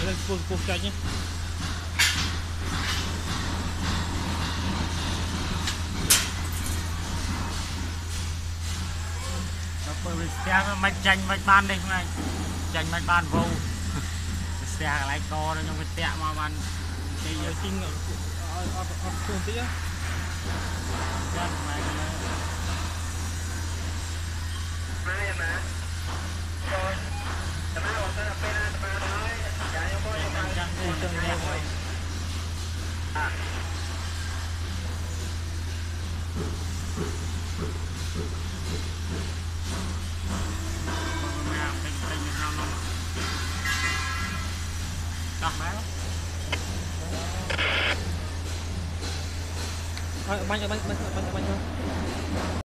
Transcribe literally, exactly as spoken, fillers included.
lên phun phun cho nhé xe mạch chanh mạch ban đi hôm nay chanh mạch ban vô xe lại co nó trong cái tẹo mà ban thì giờ xin ở ở ở phun tí á bánh bánh bánh bánh bánh bánh